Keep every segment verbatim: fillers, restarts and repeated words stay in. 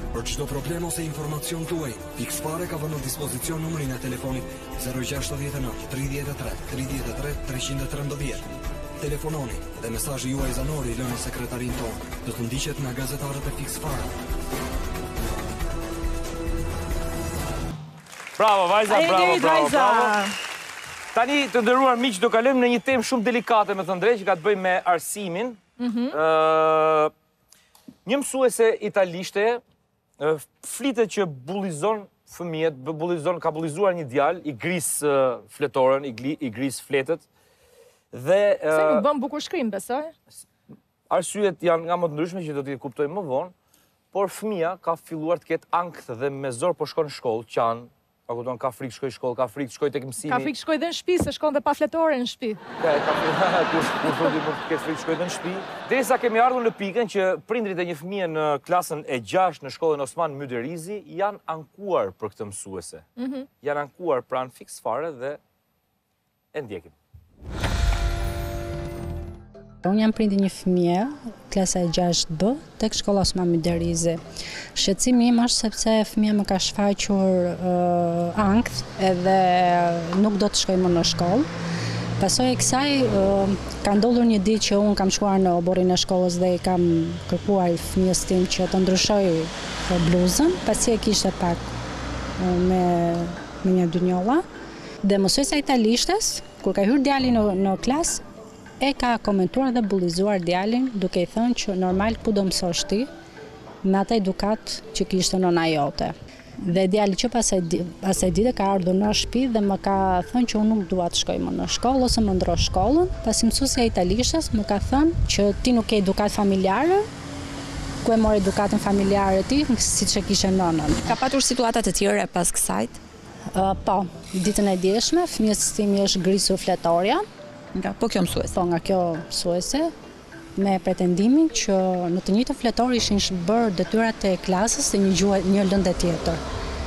Për çdo problem ose informacion tuaj, Fixfare ka vënë në dispozicion numrin e telefonit zero gjasht nëntë nënt tridhjetë e tre tridhjetë e tre treshënd e trembëdhjetë. Telefononi dhe mesazhi juaj zanori lënë në sekretarin tonë do të ndiqet nga gazetarët e Fixfare. Bravo, vajza, bravo, bravo, bravo. Tani të nderuar miq, do kalojmë në një temë shumë delikate, me thënë drejt, që ka të bëjë me arsimin. Një mësuese italishte flitet që bullizon fëmijët, bullizon, ka bullizuar një djalë, i gris fletoren, i gris fletët. Dhe se nuk bën bukur shkrim, besoj? Arsyet janë nga më të ndryshme që do t'i kuptojmë më vonë, por fëmia ka filluar të ketë ankth dhe me zor po shkon në shkollë, qanë, pa kupton, ka frikë shkoj shkollë, ka frikë shkoj tek mësimi. Ka frikë shkoj dhe në shtëpi, se shkon dhe pa fletore në shtëpi. Ka frikë frikë shkoj dhe në shtëpi. Derisa kemi ardhur në pikën që prindrit e një fëmije në klasën e gjashtë në shkollën Osman Myrderizi janë ankuar për këtë mësuese. Janë ankuar pranë Fixfare dhe e ndjekim. Unë jam prindi një fëmije, klasa e gjashtë B, tek shkolla Osman Myrderizi. Shqetësimi im është sepse fëmija më ka shfaqur uh, ankth edhe nuk do të shkoj më në shkollë. Pasoj e kësaj, uh, ka ndodhur një ditë që unë kam shkuar në oborin e shkollës dhe i kam kërkuar fëmijës tim që të ndryshoj bluzën, pasi e kishte pak uh, me, me një dy njolla. Dhe mësuesja italishtes, kur ka hyrë djali në, në klasë, e ka komentuar dhe bullizuar djalin duke i thënë që normal ku do mësosh ti me ata edukat që kishte nëna jote. Dhe djali që pasaj, pasaj dite ka ardhur në shtëpi dhe më ka thënë që unë nuk dua të shkoj më në shkollë ose më ndro shkollën, pasi mësuesja italishtes më ka thënë që ti nuk ke edukat familjare, ku e mori edukatën familjare ti, siç e kishte nënën. Ka patur situata të tjera pas kësajt? Uh, po, ditën e djeshme, fëmijës timi është grisur fletoria. Nga, po kjo mësuese? Po nga kjo mësuese, me pretendimin që në të njëjtën fletor ishin bërë detyrat e klasës se një gjuhë një lëndë tjetër.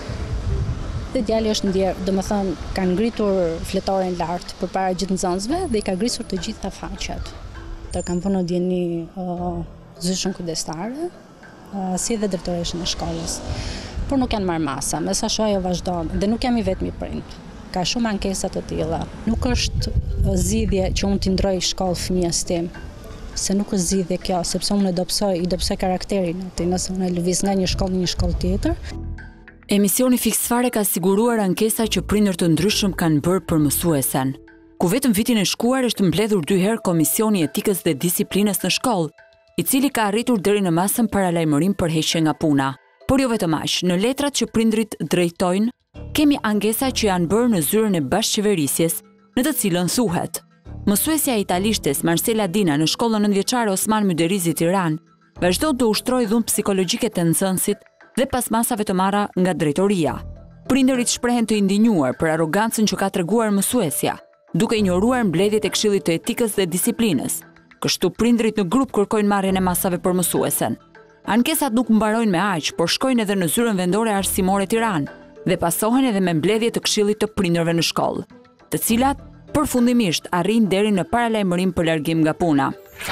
Dhe djali është ndjer, domethënë kanë ngritur fletoren lart përpara gjithë nxënësve dhe i ka grisur të gjitha faqet. Të kanë vënë në dieni uh, zyshën kujdestare, uh, si edhe drejtoreshën e shkollës. Por nuk janë marrë masa, me sa shoh ajo vazhdon dhe nuk jam i vetmi prind. Ka shumë ankesa të tilla. Nuk është zgjidhje që unë t'i ndroj shkollë fëmijës tim, se nuk është zgjidhje kjo, sepse unë e dobësoj, i dobësoj karakterin e tij, nëse unë e lëviz nga një shkollë në një shkollë tjetër. Emisioni Fixfare ka siguruar ankesa që prindër të ndryshëm kanë bërë për mësuesen. Ku vetëm vitin e shkuar është mbledhur dy herë Komisioni Etikës dhe Disiplinës në shkollë, i cili ka arritur deri në masën paralajmërim për heqje nga puna. Por jo vetëm aq, në letrat që prindrit drejtojnë, kemi ankesa që janë bërë në zyrën e bashkëqeverisjes, në të cilën thuhet: mësuesja italishtes Marcela Dina në shkollën nëntëvjeçare Osman Myrderizi Tiranë vazhdon të ushtrojë dhunë psikologjike të nxënësit dhe pas masave të marra nga drejtoria. Prindërit shprehen të indinjuar për arrogancën që ka treguar mësuesja, duke injoruar mbledhjet e Këshillit të Etikës dhe Disiplinës. Kështu prindërit në grup kërkojnë marrjen e masave për mësuesen. Ankesat nuk mbarojnë me aq, por shkojnë edhe në zyrën vendore arsimore Tiranë dhe pasohen edhe me mbledhje të Këshillit të Prindërve në shkollë, të cilat përfundimisht arrin deri në paralajmërim për largim nga puna.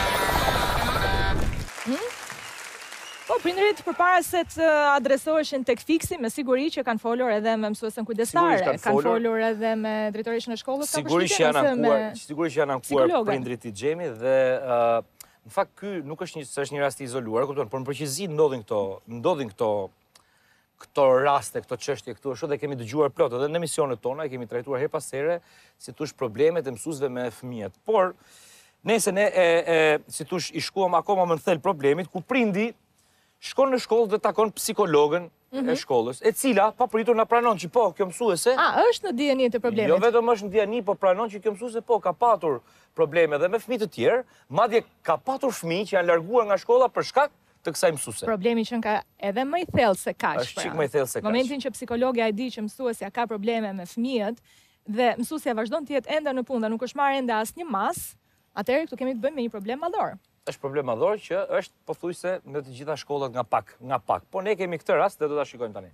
Hmm? Po, prindërit përpara se të adresoheshin tek Fiksi, me siguri që kanë folur edhe me mësuesen kujdestare, kanë, kanë folur edhe me drejtoreshën e shkollës, sigurisht janë ankuar, sigurisht janë ankuar prindërit i Xhemi dhe uh, në fakt ky nuk është një është një rast i izoluar, kupton, por në përgjithësi ndodhin këto, ndodhin këto këto raste, këto çështje këtu ashtu dhe kemi dëgjuar plot edhe në emisionet tona, e kemi trajtuar her pas here, si thosh problemet e mësuesve me fëmijët. Por nëse ne e, e si thosh i shkuam akoma më në thellë problemit ku prindi shkon në shkollë dhe takon psikologën mm-hmm. e shkollës, e cila papritur na pranon që po, kjo mësuese... A, është në dijeni të problemit? Jo vetëm është në dijeni, po pranon që kjo mësuese po, ka patur probleme dhe me fëmijë të tjerë, madje ka patur fëmijë që janë larguar nga shkolla për shkak të kësaj mësuese. Problemi që ka edhe më i thellë se kaq. Është çik më i thellë se kaq. Momentin që psikologja e di që mësuesja ka probleme me fëmijët dhe mësuesja vazhdon të jetë ende në punë, nuk është marrë ende asnjë mas, atëherë këtu kemi të bëjmë me një problem madhor. Është problem madhor që është pothuajse në të gjitha shkollat nga pak, nga pak. Po ne kemi këtë rast dhe do ta shikojmë tani.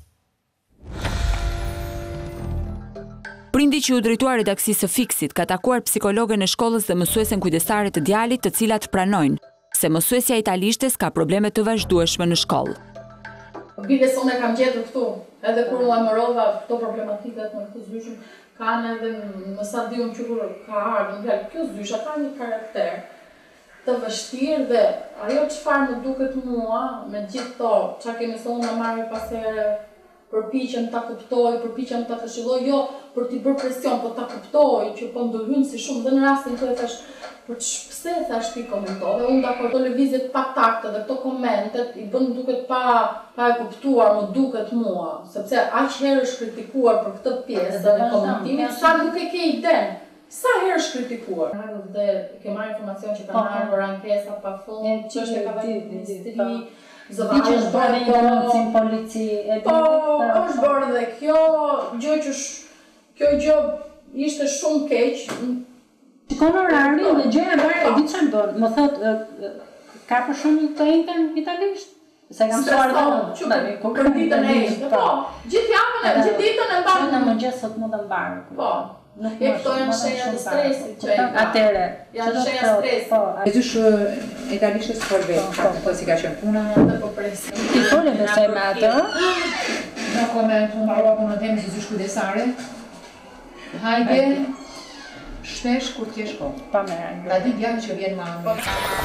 Prindi që u drejtua redaksisë së Fiksit ka takuar psikologën e shkollës dhe mësuesen kujdestare të djalit, të cilat pranojnë se mësuesja italishtes ka probleme të vazhdueshme në shkollë. Bile se unë e kam gjetur këtu, edhe kur unë e mërova këto problematikat në këtë zyshën, kanë edhe më sa di unë që kur ka ardhur, në kjo zysha ka një karakter të vështirë dhe ajo çfarë më duket mua, me gjithë to, çka kemi thonë në marrë pas here, përpiqem ta kuptoj, përpiqem ta këshilloj, jo për t'i bërë presion, po ta kuptoj që po ndërhyn si shumë dhe në rastin që e thash, për pse e thash ti komentove, unë dakor këto lëvizjet pa takte dhe këto komentet i bën duket pa pa e kuptuar, më duket mua, sepse aq herë është kritikuar për këtë pjesë në komentimit, sa nuk e ke iden. Sa herë është kritikuar? Dhe ke marrë informacion që kanë ardhur ankesa pafund, çështje ka vajtur në ministri, Di që është bërë një denuncim polici e Po, është bërë dhe kjo gjë që kjo gjë ishte shumë keq. Shikon orarin dhe gjëja bërë, e di çfarë bën, më thotë ka për shumë të njëjtën italisht? Se kam mësuar edhe për ditën e ishte. Po, gjithë javën e gjithë ditën e mbarë. Në mëngjes sot mund të mbarë. Po. E këto janë shenja të stresit që e ka. Atere. Janë shenja stresit. E zysh italishtës për vetë, po si ka qenë puna. Dhe po presim. Ti fole besoj me atë? Në koment, unë marrua punën teme si zysh kujdesare. Hajde, shpesh kur t'je shko. Pa me rëndë. Ta di djavë që vjen ma.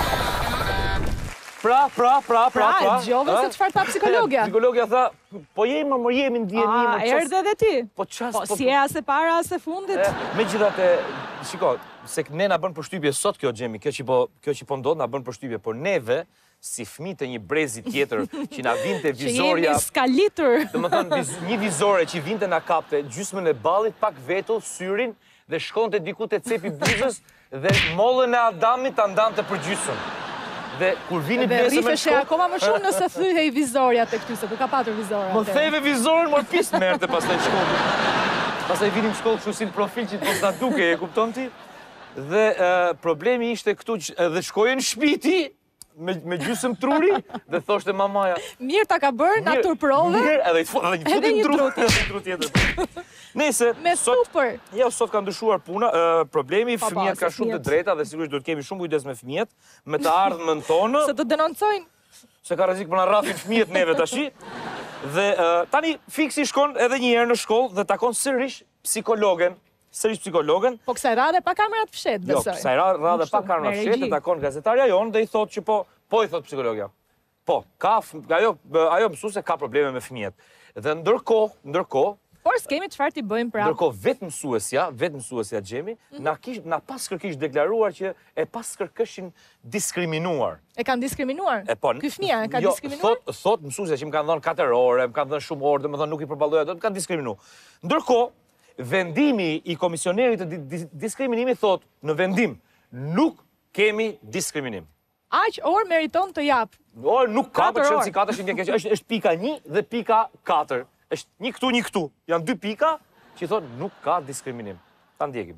Pra, pra, pra, pra, pra. Pra, gjove se çfarë tha psikologja. Psikologja tha, po jemi, më jemi në djeni. A, erdhe dhe ti? Po qas, po si e ase para, ase fundit? Me gjithate, shiko, se ne na bën përshtypje sot kjo gjemi, kjo që po, kjo që po ndodh na bën përshtypje, por neve, si fëmijë të një brezi tjetër, që na vinte vizorja... Që jemi skalitur. Dhe më thënë, një vizore që vinte na kapte gjysmën e ballit, pak vetull, syrin, dhe shkonte diku te cepi buzës, dhe mollën e Adamit ta ndante për gjysmë. Dhe kur vini pjesë me shkollë... Dhe rifeshe akoma më shumë nëse thyhej vizorja të këty, se ku ka patur vizorja. Më theve vizorën, mor pis merte pas të shkollë. Pas të vinim shkollë kështu si në profil që të sa duke, e kupton ti? Dhe problemi ishte këtu që dhe shkojë në shpiti, me gjysëm truri, dhe thoshte mamaja... Mirë ta ka bërë, natur prove, edhe një tru tjetër. Nese, me super. Ja, sot ka ndryshuar puna, problemi, fëmijët ka shumë të drejta dhe sigurisht do të kemi shumë kujdes me fëmijët, me të ardhmën tonë. Se të denoncojnë. Se ka rrezik për na rrafin fëmijët neve tashi. Dhe tani fiksi shkon edhe një herë në shkollë dhe takon sërish psikologen, sërish psikologen. Po kësaj radhe pa kamerat fshet, besoj. Jo, kësaj radhe pa kamerat fshet, e takon gazetarja jonë dhe i thot që po, po i thot psikologja. Po, ka, ajo, ajo mësuese ka probleme me fëmijët. Dhe ndërkohë, ndërkohë, por s'kemi çfarë t'i bëjmë prapë. Ndërkohë vetë mësuesja, vetë mësuesja Xhemi, na kish na pas kërkish deklaruar që e pas kërkëshin diskriminuar. E kanë diskriminuar? E po. Ky fëmia e ka jo, diskriminuar? Thot, thot mësuesja që më kanë dhënë katër orë, më kanë dhënë shumë orë, domethënë nuk i përballoja dot, kanë diskriminuar. Ndërkohë, vendimi i komisionerit të di, di, diskriminimit thot, në vendim nuk kemi diskriminim. Aq orë meriton të jap. Orë nuk ka, për çfarë si katër që është është pika një dhe pika katër. Është një këtu, një këtu. Janë dy pika që i thonë nuk ka diskriminim. Ta ndjekim.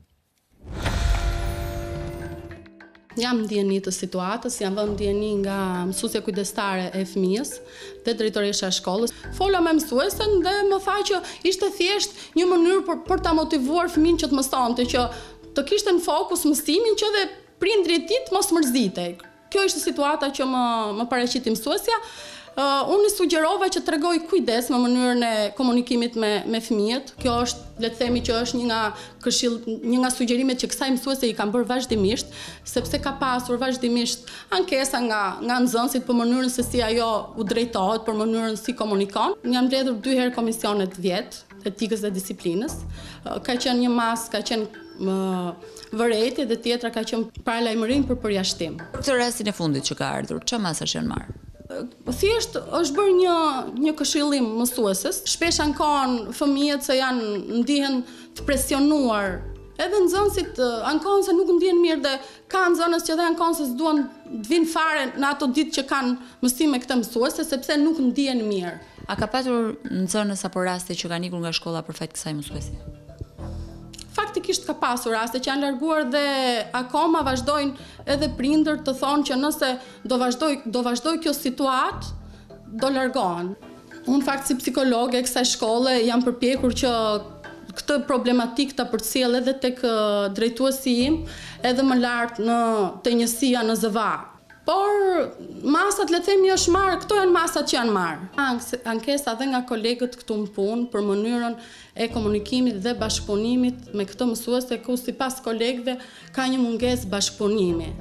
Jam ndjeni të situatës, jam vënë ndjeni nga mësuesja kujdestare e fëmijës dhe drejtoresha e shkollës. Fola me mësuesen dhe më tha që ishte thjesht një mënyrë për, për ta motivuar fëmin që të mësonte, që të kishte në fokus mësimin që dhe prindrit e tij mos mërzitej. Kjo ishte situata që më, më paraqiti mësuesja. Uh, unë i sugjerova që të regoj kujdes me mënyrën e komunikimit me, me fëmijët. Kjo është, le të themi që është një nga, këshill, një nga sugjerimet që kësaj mësuese i kanë bërë vazhdimisht, sepse ka pasur vazhdimisht ankesa nga, nga nxënësit për mënyrën se si ajo u drejtohet, për mënyrën si komunikon. Jam mbledhur dy herë komisionet vjetë, etikës dhe disiplinës. Uh, ka qenë një mas, ka qenë uh, vërejtje dhe tjetra ka qenë paralajmërim për përjashtim. Për këtë rastin e fundit që ka ardhur, çfarë masash janë marrë? Thjesht është bërë një, një këshillim mësueses. Shpesh ankon fëmijët se janë ndihen të presionuar. Edhe nxënësit ankon se nuk ndihen mirë dhe ka nxënës që dhe ankon se s'duan të vinë fare në ato ditë që kanë mësim me këtë mësuese sepse nuk ndihen mirë. A ka patur nxënës apo raste që kanë ikur nga shkolla për fat kësaj mësuesi? Faktikisht ka pasur raste që janë larguar dhe akoma vazhdojnë edhe prindër të thonë që nëse do vazhdoj, do vazhdoj kjo situatë, do largohen. Unë fakt si psikologe e kësaj shkolle jam përpjekur që këtë problematik të përcjell edhe tek drejtuesi im, edhe më lart në te njësia në Zëva. Por masat, le themi, është marrë, këto janë masat që janë marrë. Ankesa dhe nga kolegët këtu në punë për mënyrën e komunikimit dhe bashkëpunimit me këto mësuese, ku sipas kolegëve ka një mungesë bashkëpunimi.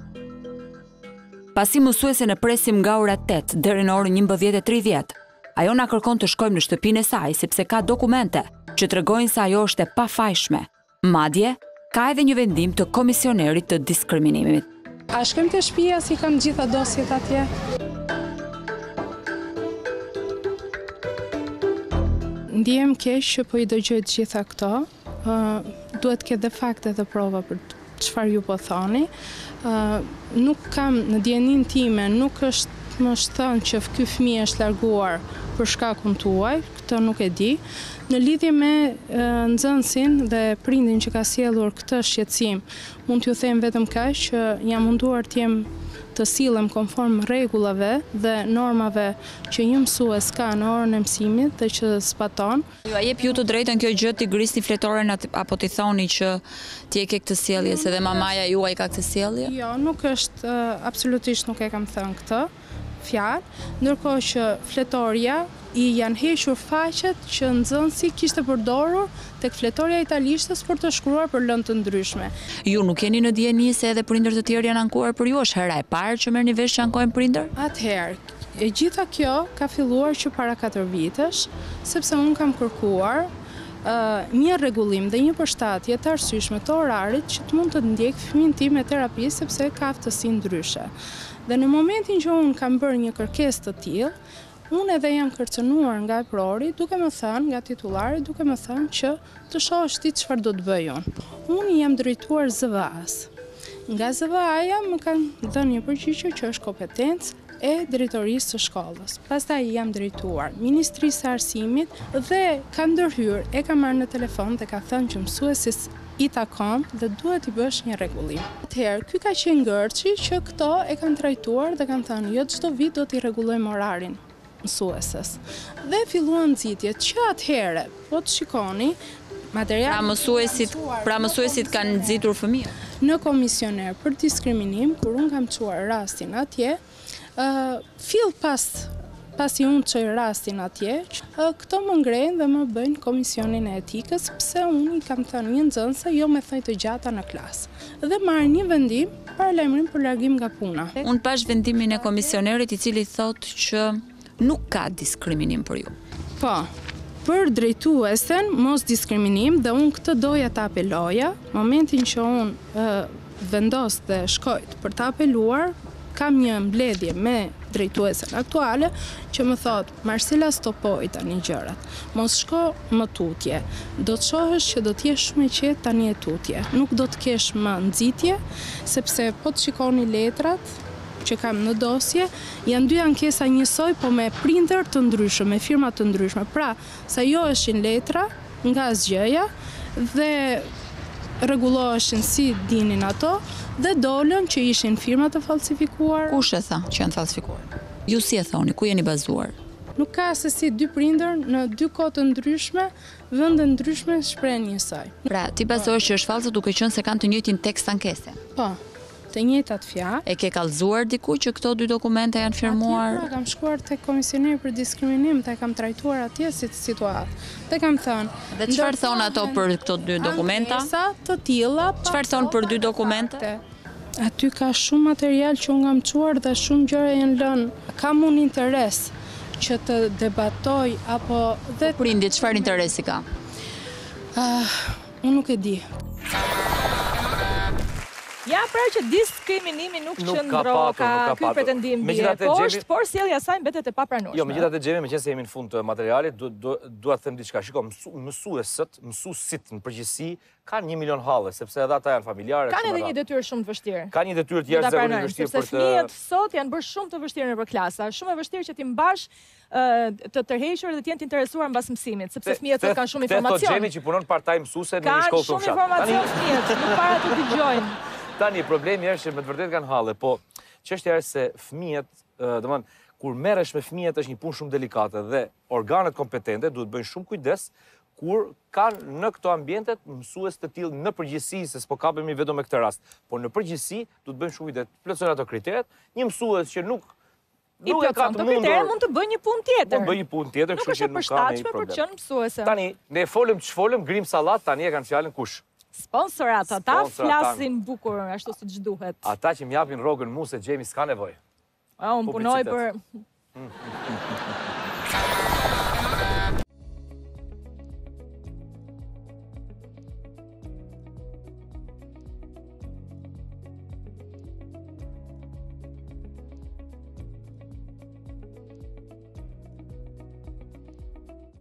Pasi mësuesen e presim nga ora tetë deri në orën njëmbëdhjetë e tridhjetë, ajo na kërkon të shkojmë në shtëpinë e saj sepse ka dokumente që tregojnë se ajo është e pafajshme. Madje, ka edhe një vendim të komisionerit të diskriminimit. A shkojmë të shtëpia si kam gjitha dosjet atje? Ndihem keq që po i dëgjoj të gjitha këto. Uh, duhet ke dhe fakte dhe prova për çfarë ju po thoni. Uh, nuk kam në dijenin time, nuk është më thënë që ky fëmijë është larguar për shkakun tuaj, këtë nuk e di. Në lidhje me e, nxënësin dhe prindin që ka sjellur këtë shqetësim, mund t'ju them vetëm kaq që jam munduar të jem të sillem konform rregullave dhe normave që një mësues ka në orën e mësimit dhe që zbaton. Ju a jep ju të drejtën kjo gjë ti grisni fletoren apo ti thoni që ti e ke këtë sjellje se dhe mamaja juaj ka këtë sjellje? Jo, nuk është, absolutisht nuk e kam thënë këtë fjalë, ndërkohë që fletoria i janë hequr faqet që nxënësi kishte përdorur tek fletoria italishtes për të shkruar për lëndë të ndryshme. Ju nuk jeni në dijeni se edhe prindër të tjerë janë ankuar për ju? Është hera e parë që merrni vesh që ankojnë prindër? Atëherë, e gjitha kjo ka filluar që para katër vitesh, sepse unë kam kërkuar uh, një rregullim dhe një përshtatje të arsyeshme të orarit që të mund të ndjek fëmin tim me terapi sepse ka aftësi ndryshe. Dhe në momentin që unë kam bërë një kërkesë të tillë, unë edhe jam kërcënuar nga prori, duke më thënë, nga titulari, duke më thënë që të shohësh ti çfarë do të bëj unë. Unë jam drejtuar zë vë a-s. Nga zë vë a-ja më kanë dhënë një përgjigje që është kompetencë e drejtorisë së shkollës. Pastaj jam drejtuar Ministrisë së Arsimit dhe ka ndërhyrë, e ka marrë në telefon dhe ka thënë që mësuesis i takon dhe duhet i bësh një rregullim. Atëherë, ky ka qenë ngërçi që këto e kanë trajtuar dhe kanë thënë jo çdo vit do t'i rregullojmë orarin mësueses. Dhe filluan nxitjet që atëherë, po të shikoni, material. Pra mësuesit, pra mësuesit kanë nxitur fëmijët. Në komisioner për diskriminim, kur unë kam çuar rastin atje, uh, fill pas pasi unë çoj rastin atje, uh, këto më ngrenë dhe më bëjnë komisionin e etikës, pse unë i kam thënë një nxënëse jo me thënë të gjata në klasë. Dhe marrë një vendim paralajmërim për largim nga puna. Unë pash vendimin e komisionerit i cili thotë që nuk ka diskriminim për ju. Po, për drejtuesen mos diskriminim dhe unë këtë doja të apeloja, momentin që unë e, vendos dhe shkojt për të apeluar, kam një mbledhje me drejtuesen aktuale që më thot, Marsela stopoj tani gjërat, mos shko më tutje, do të shohësh që do t'jesh shumë e qetë tani e tutje, nuk do të kesh më nxitje, sepse po të shikoni letrat që kam në dosje, janë dy ankesa njësoj, po me prindër të ndryshme, me firma të ndryshme. Pra, sa jo eshin letra nga zgjeja dhe rregulloheshin si dinin ato dhe dolën që ishin firma të falsifikuar. Kush e tha që janë të falsifikuar? Ju si e thoni, ku jeni bazuar? Nuk ka se si dy prindër në dy kohë të ndryshme, vende ndryshme shprehen njësoj. Pra, ti bazohesh që është false duke qenë se kanë të njëjtin tekst ankese. Po. Të njëjtat fjalë. E ke kallëzuar diku që këto dy dokumente janë firmuar? Atje, kam shkuar tek komisioneri për diskriminim, dhe kam trajtuar atje si situatë. Dhe kam thënë. Dhe çfarë thon ato për këto dy dokumenta? Ankesa të tilla. Çfarë thon për dy dokumente? Aty ka shumë material që unë kam çuar dhe shumë gjëra janë lënë. Kam unë interes që të debatoj apo dhe prindi çfarë interesi ka? Uh, unë nuk e di. Ja, pra që diskriminimi nuk qëndro ka ky pretendim bie poshtë, por sjellja e saj mbetet e papranueshme. Jo, megjithatë Xhemi, meqense se jemi në fund të materialit, dua të them diçka. Shiko, mësuesët, mësuesit në përgjithësi kanë një milion halle, sepse edhe ata janë familjare. Kanë edhe një detyrë shumë të vështirë. Kanë një detyrë të jashtëzakonisht të vështirë për të. Fëmijët sot janë bërë shumë të vështirë nëpër klasa, shumë e vështirë që ti mbash të tërhequr dhe të jenë të interesuar mbas mësimit, sepse fëmijët sot kanë shumë informacion. Te Xhemi që punon part-time mësuese në një shkollë të fshatit. Kanë shumë informacion fëmijët, nuk para të dëgjojnë. Tani, problemi është që me të vërtet kanë halle, po çështja është se fëmijët, domethënë, kur merresh me fëmijët është një punë shumë delikate dhe organet kompetente duhet bëjnë shumë kujdes kur kanë në këto ambientet mësues të tillë në përgjithësi, se s'po kapemi vetëm me këtë rast, por në përgjithësi du të bëjmë shumë ide, plotësojnë ato kriteret, një mësues që nuk I plotëson të kriteret mund të bëjë një punë tjetër. Mund bëjë një punë tjetër, kështu që nuk ka ndonjë problem. Nuk është e përshtatshme për të qenë mësuese. Tani, ne folëm që folëm, Grim Sallat, tani e kanë fjalën kush? Sponsorat, ata flasin bukur ashtu siç duhet. Ata që më japin rrogën mua se Xhemi s'ka nevojë. Ah, unë punoj për